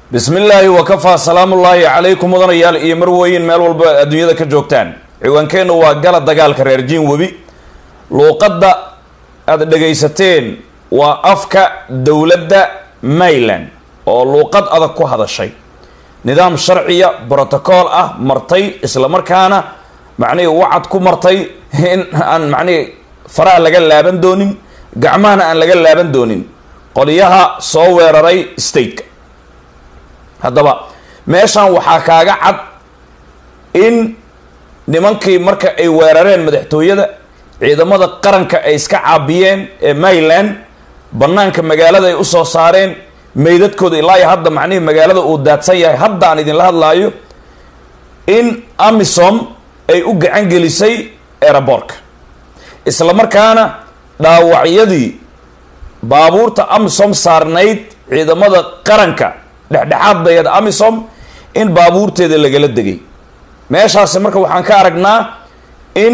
بسم الله وكفى سلام الله عليكم ودنيال iyo marweyn meel walba adduunyada ka joogtaan ciwaankeenu waa gala dagaalka reer jiin webi luuqadda aad dhageysateen waa afka dawladda Maryland oo luuqad adag ku hadashay nidaam sharciya protocol ah martay isla markaana macnaheedu wacad ku martay in aan macnaheedu faraha laga laaban doonin gacmahana aan laga laaban doonin qoliyaha soo weeraray state haddaba meeshan waxaa kaaga cad in nimankii marka ay weerareen madaxtooyada ciidamada qaranka ay iska caabiyeen ee Maryland banaanka magaalada ay u soo saareen meydadkooda ilaa hadda macnaheedu magaalada uu daadsan yahay hadda aan idin la hadlaayo in AMISOM ay u gacan gelisay airportka isla markaana dhaawacyadii baabuurta AMISOM saarnayd ciidamada qaranka dhexdhexaad bayad AMISOM in baabuurteeda lagala degay meeshaas marka waxaan ka aragnaa in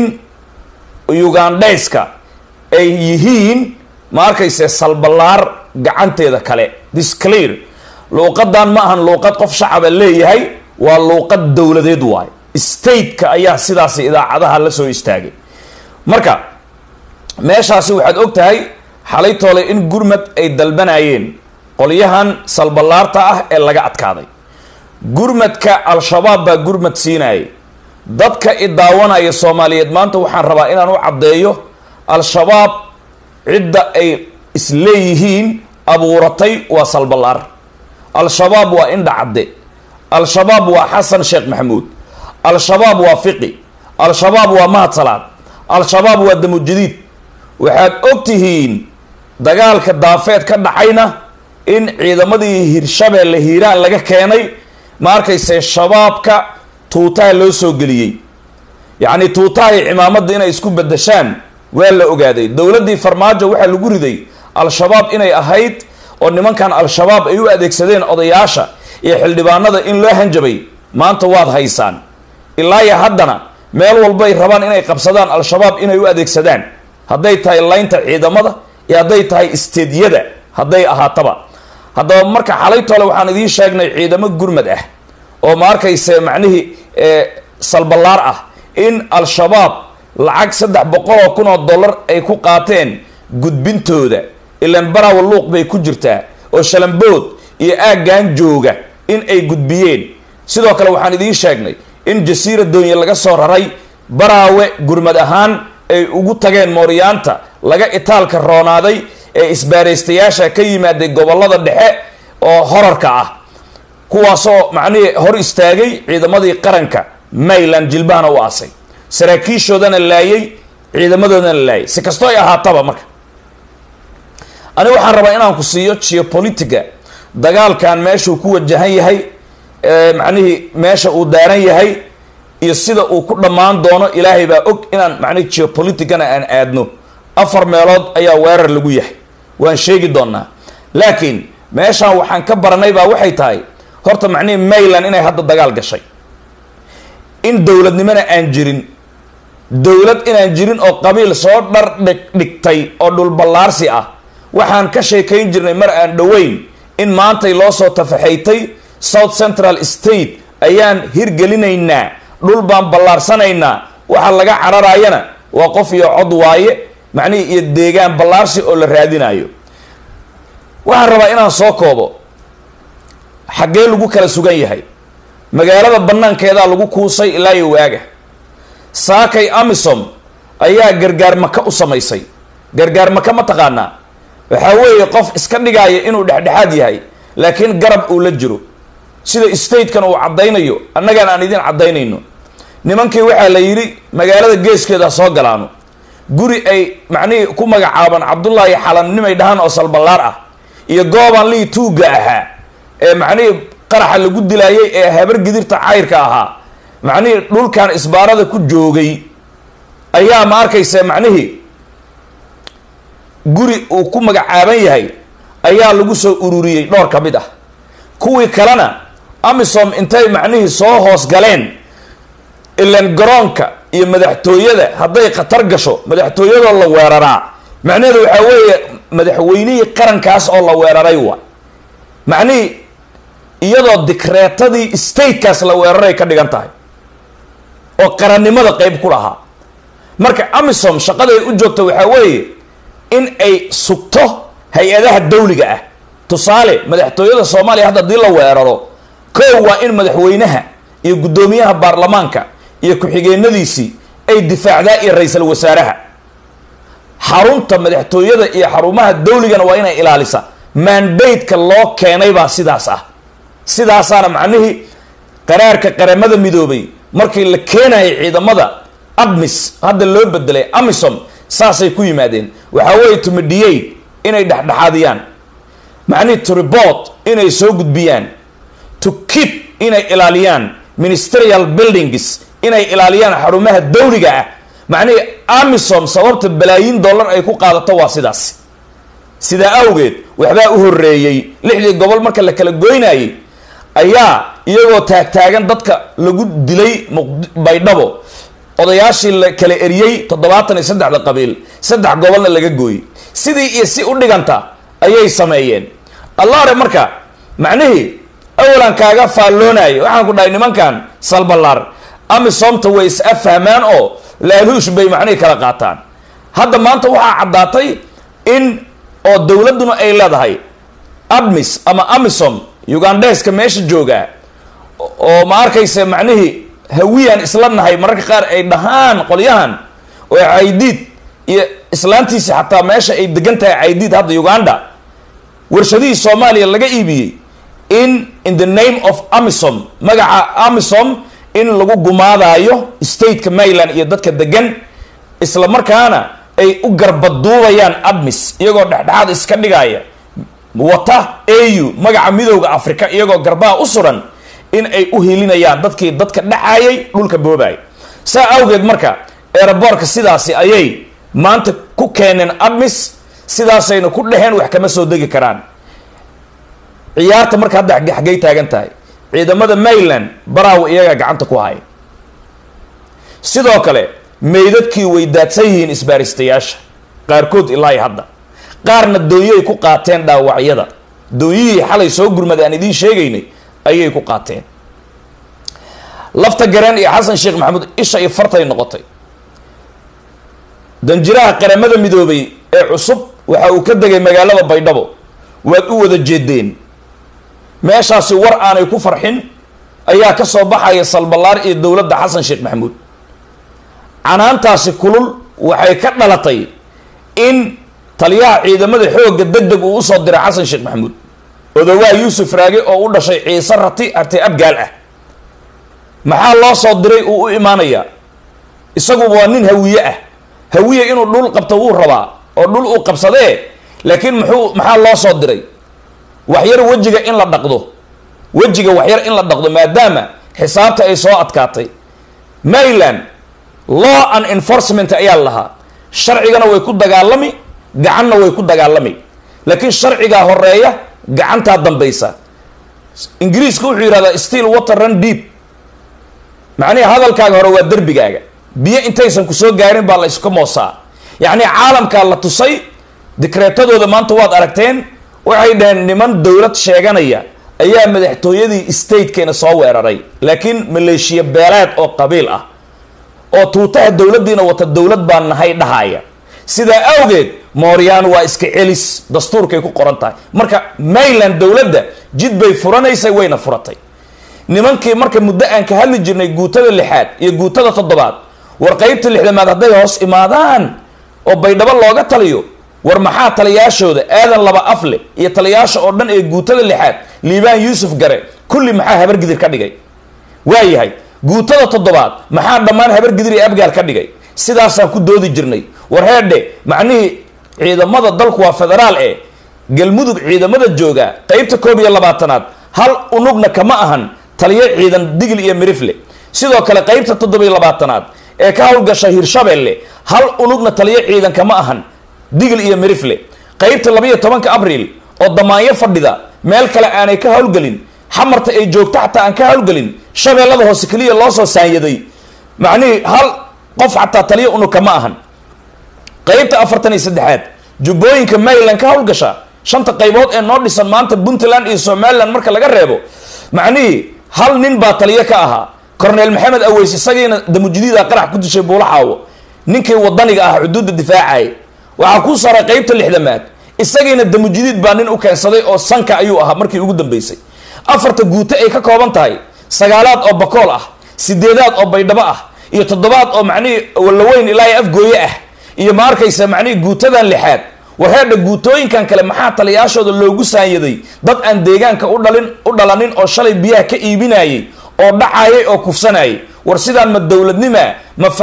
Ugandayska ay yihiin ma arkayse salbalaar gacanteeda kale this clear luuqadan ma ahan luuqad qof shacab leeyahay waa luuqad dawladeed waay state-ka ayaa sidaas idaacadaha la soo istaagay marka meeshaasi waxaad ogtahay xalay toole in gurmad ay dalbanayeen qoliyahan salbalaarta ah ee laga adkaaday gurmadka al-shabaab baa gurmad siinayay dadka idaawanaya Soomaaliyeed maanta waxaan rabaa inaan u cadeeyo al-shabaab cidda ay isleeyihiin abuuratay waa salbalaar al-shabaab waa indha cadde al-shabaab waa Xasan Sheekh Maxamuud al-shabaab waa Fiqi al-shabaab waa Mahad Salaad al-shabaab waa Damujadiid waxaad ogtihiin dagaalka daafeed ka dhacayna in ciidamadii Hirshabeelle Hiiraan laga keenay ma arkayse shabaabka tuutaha loo soo galiyay yaani tuutaha ciidamada inay isku bedeshaan waa la ogaaday dawladii farmaajo waxa lagu riday al-shabaab inay ahayd oo nimankan al-shabaab ay u adeegsadeen odayaasha iyo xildhibaanada in loo hanjabay maanta waad haysaan ilaa haddana meel walba ay rabaan inay qabsadaan al-shabaab inay u adeegsadaan haday tahay laynta ciidamada iyo haday tahay isteediyada haday ahaataba haddaba marka xalay toole waxaan idin sheegnay ciidamo gurmad ah oo ma arkayse macnaheedu salbalaar ah in al-shabaab lacag $300,000 ay ku qaateen gudbintooda ilaan barawa luuq bay ku jirtaa oo shalambood iyo aagaan jooga in ay gudbiyeen sidoo kale waxaan idin sheegnay in jasiira doonyo laga soo raray baraawe gurmad ahaan ay ugu tageen mooriyaanta laga itaalka roonaaday ee isbaareystayaasha ka yimaaday gobolada dhexe oo horarka ah kuwaasoo macnaheedu hor istaagay ciidamadii qaranka Maryland jilbaana u aasay saraakiishoodana laayay ciidamadoodana laayay si kasto ay ahaataba marka ani waxaan rabaa inaan ku siiyo geopolitics dagaalkan meeshuu ku wajahan yahay macnaheedu meesha uu daaran yahay iyo sida uu ku dhamaan doono ilaahay baa og inaan macnaheedu geopolitics-na aan aadno 4 meelood ayaa weerar lagu yahay waan sheegi doonaa laakiin meeshan waxaan ka baranay baa waxay tahay horta macnaheedu Maryland inay hadda dagaal gashay in dawladnimada aan jirin dawlad inaan jirin oo qabiil soo dhar dhigtay oo dhul ballaarsi ah waxaan ka sheekayn jirnay mar aan dhaweyn in maantay loo soo tafaxaytay South Central State ayaan hirgelinaynaa dhul baan ballaarsanaynaa waxa laga cararayana waa qof iyo cod waaye macnaheedu iyo deegaan ballaarsi oo la raadinayo waxaan rabaa inaan soo koobo xagee lagu kala sugan yahay magaalada banaankeeda lagu kuusay ilaa iyo waaga saakay AMISOM ayaa gargaar maka u samaysay gargaar maka ma taqaana waxa weeye qof iska dhigaya inuu dhexdhexaad yahay laakiin garab uu la jiro sida state-kan uu cadeynayo annagaan aan idin cadeynayno nimankii waxa la yiri magaalada geeskeeda soo galaano guri ay macnaheedu ku magacaaban Cabdullaahi xalanimay dhahan oo salbalaar ah iyo gooban lii tuuga ahaa ee macnaheedu qaraxa lagu dilaayay ee habar gidirta cayrka ahaa macnaheedu dhulkan isbaarada ku joogay ayaa ma arkaysa macnaheedu guri uu ku magacaaban yahay ayaa lagu soo ururiyay dhowr ka mid ah kuwii kalena AMISOM intay macnaheedu soo hoos galeen ilaan garoonka iyo madaxtooyada haday qatar gasho madaxtooyada la weeraraa macnaheedu waxa weeye madaxweynihii qarankaas oo la weeraray waa macnaheedu iyadoo dikreetadii statekaas la weeraray ka dhigan tahay oo qarannimada qayb ku lahaa. marka amisom shaqaday u joogto waxaa weeye in ay sugto hay-adaha dawliga ah. tusaale madaxtooyada Soomaaliya hadda dii la weeraro koow waa in madaxweynaha iyo guddoomiyaha baarlamaanka iyo ku-xigeenadiisii ay difaacdaa iyo ra'iisul wasaaraha. xarunta madaxtooyada iyo xarumaha dawligana waa inay ilaalisa. mandate-ka loo keenay baa sidaas ah. sidaasaana macnihii qaraarka qaramada midoobay markii la keenayay ciidamada ADMIS hadda loo bedelay AMISOM saasay ku yimaadeen. waxaa weeye to mediate inay dhexdhexaadiyaan, macnihii to report inay soo gudbiyaan, to keep inay ilaaliyaan ministerial buildings, inay ilaaliyaan xarumaha dawliga ah. macnihii AMISOM sababta balaayiin dollar ay ku qaadato waa sidaas. sidaa awgeed waxbaa u horeeyay 6 gobol marka la kala goynayay ayaa iyagoo taagtaagan dadka lagu dilay Baydhabo, odayaashii la kala eriyay 73 qabiil 3 gobolna laga gooyay. sidii iyo si u dhiganta ayay sameeyeen. allaare marka macnihii awalan kaaga faalloonayo waxaan ku dhahay nimankan salbalaar AMISOMta way is afahmaan oo laaluush bay macnihii kala qaataan. hadda maanta waxaa caddaatay in oo dawladuna ay leedahay ADMIS ama AMISOM Ugandeska meesha jooga oo ma arkaysa macnihii hawiyaan isla nahay mararka qaar ay dhahaan qolyahan oo Caydiid iyo islaantiisa xataa meesha ay degan tahay Caydiid hadda Uganda warshadii Soomaaliya laga iibiyay in the name of AMISOM, magaca AMISOM in lagu gumaadayo stateka Maryland iyo dadka degan, isla markaana ay u garbaduubayaan ADMIS iyagoo dhexdhexaad iska dhigaya wata AU magaca midowga Afrika iyagoo garbaha u suran in ay u hilinayaan dadkii dadka dhacayay dhulka boobay. saa awgeed marka airportka sidaasi ayay maanta ku keeneen ADMIS, sidaasayna ku dhaheen wax kama soo degi karaan. ciyaarta marka hadda xagay taagan tahay ciidamada Maryland baraawo iyaga gacanta ku hay. sidoo kale meydadkii way daadsan yihiin isbaaristayaasha qaarkood ilaa hadda, qaarna dooyay ku qaateen dhaawacyada. dooyihii xalay soo gurmaday aan idiin sheegaynay ayay ku qaateen. lafta gareen iyo xasan sheekh maxamuud isha iyo fartay noqotay. danjiraha qaramada midoobay ee cusub waxa uu ka degay magaalada Baydhabo. waad u wada jeedeen meeshaasi war aanay ku farxin ayaa ka soo baxaya salbalaar iyo dawladda xasan sheekh maxamuud. canaantaasi kulul waxay ka dhalatay in taliyaha ciidamada xoogga degdeg uu soo diray xasan sheekh maxamuud odawaa Yuusuf Raage oo u dhashay Ciise Rati Abgaal ah. maxaa loo soo diray uu u imaanaya? isagu waa nin hawiye ah. hawiye inuu dhul qabto uu rabaa oo dhul uu qabsadee, laakiin maxaa loo soo diray? waxyar wajiga in la dhaqdo, wajiga waxyar in la dhaqdo maadaama xisaabta ay soo adkaatay. Maryland law and enforcement ayaa lahaa, sharcigana way ku dagaalami, gacanna way ku dagaalami, laakiin sharciga horeeya gacantaa dambaysa. ingiriisku wuxuu yidhahdaa still water run deep, macnaheedu hadalkaaga hore waa derbigaaga, biyo intaysan ku soo gaarin baa la iska moosaa. yacni caalamkaa la tusay, dikreetadooda maanta waad aragteen. waxay dhaheen niman dawlad sheeganaya ayaa madaxtooyadii statekeena soo weeraray, laakiin maleeshiya beeleed oo qabiil ah oo tuutaha dawladdiina wata dawlad baan nahay dhahaya. sidaa awgeed mooryaan waa iska celis, dastuurkay ku qoran tahay. marka Maryland dawladda jid bay furanaysay, wayna furatay. nimankii marka muddo aan ka hadli jirnay guutada 6aad iyo guutada 7aad war qaybta 6aad hadday hoos imaadaan oo Baydhabo looga taliyo, war maxaa taliyaashooda aadan laba afle iyo taliyaasha oo dhan ee guutada 6aad Liibaan Yuusuf Gare kulli maxaa habar gidir ka dhigay? waayahay guutada 7aad maxaa dhammaan habar gidir iyo Abgaal ka dhigay? sidaasaan ku doodi jirnay. war heedhe macnihii ciidamada dalku waa federaal ee galmudug ciidamada jooga qaybta 21aad hal unugna kama ahan taliye ciidan digil iyo mirifle. sidoo kale qaybta 27aad ee ka howlgasha Hirshabeelle hal unugna taliye ciidan kama ahan digil iyo mirifle. qaybta 12 Abriil oo damaanyo fadhida meel kale aanay ka howlgelin, xamarta ay joogto xataa aan ka howlgelin, shabeellada hoose kaliya loo soo saanyaday, macnihii hal qof xataa taliye unug kama ahan. qaybta 43aad jubbooyinka Maryland ka howlgasha 5 qaybood ee noo dhisan maanta Puntland iyo Somaliland marka laga reebo معني هل نين باطلية كأها كورنيل محمد أويس سجين دمجديد قرح كنت شيء بولحاو نينكي وضني حدود الدفاعي وعكون صار قيبت الإحدامات السجين الدمجديد بانين وكان صديق أو سانكا أيوها مركي يقدم بيسي أفرت جوتا إيه كوبانتاي سجالات أو بقولة سديدات أو بيدباء يتضبط أو معني ولا وين لا يفجويه يمارك يسمعني جوتا اللحاد وهذا جوتوين كان كلام حتى لياشود اللوجو سايدي ضد أن ديجان كأودلانين أو شلي بيها كإيبناي أو دعاية أو كفسناي ورسيدا من الدولة نما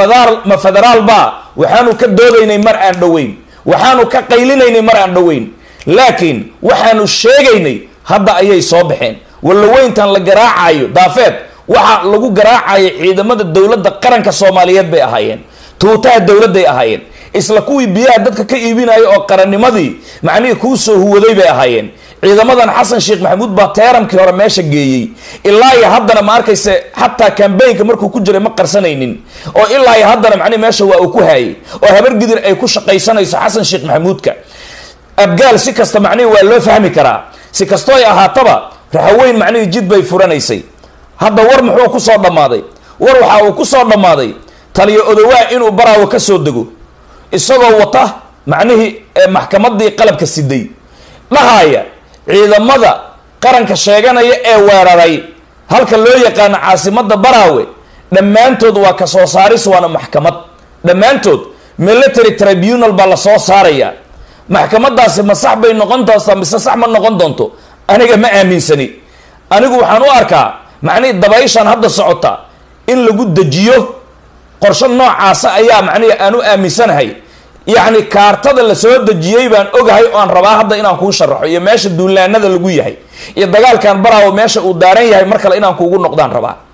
ما فدرال با وحانو كدودين مر أندوين وحانو كقيلين مر أندوين لكن وحانو الشيء هذا أيه صباحين ولا وين تان لجراعي دافت وح لجو جراعي إذا مد الدولة دقرن كصوماليات بأهين توتا الدولة بأهين islakuwii biyaha dadka ka iibinayo oo qarannimadii macnii ku soo huwaday bay ahaayeen ciidamadan xasan sheekh maxamuud baa teeramkii hore meesha geeyay ilaa iyo haddana ma arkayse xataa campaign-ka markuu ku jiray ma qarsanaynin oo ilaa iyo haddana macnii meesha waa uu ku haayay oo habar gidir ay ku shaqaysanayso xasan sheekh maxamuudka abgaal si kasta macnii waa loo fahmi karaa si kastoo ay ahaataba raxaweyn macnii jid bay furanaysay hadda war muxuu ku soo dhamaaday war waxa uu ku soo dhamaaday taliyo odawaa inuu baraawo ka soo dego isagoo wata macnihii maxkamadii qalabka siday dhahaya ciidamada qaranka sheeganaya ee weeraray halka loo yaqaan caasimada Baraawe dhamaantood waa ka soo saaris waana maxkamad dhamaantood military tribunal baa la soo saaraya maxkamadaasi ma sax bay noqon doontaa mise sax ma noqon doonto aniga ma aaminsani anigu waxaan u arkaa macnihii dabayshan hadda socota in lagu dajiyo qorshe noocaas ayaa macnihii aanu aaminsanahay يعني كارتدا la soo dajiyay baan ogahay oo aan rabaa hadda inaan ku sharaxo iyo meesha duulaanada lagu yahay iyo dagaalkan Baraawo meesha uu daaran yahay mar kale inaan kuugu noqdaan rabaa